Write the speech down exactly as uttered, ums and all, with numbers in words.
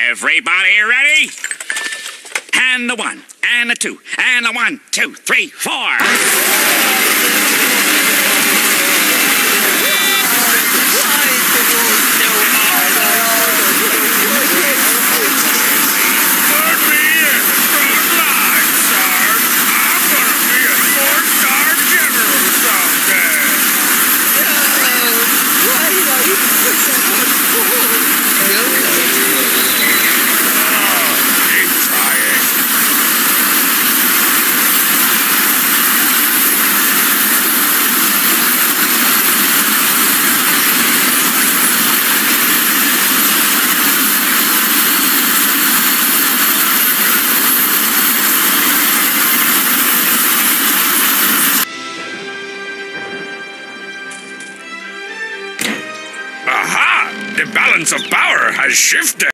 Everybody ready? And the one, and the two, and the one, two, three, four. Aha! The balance of power has shifted.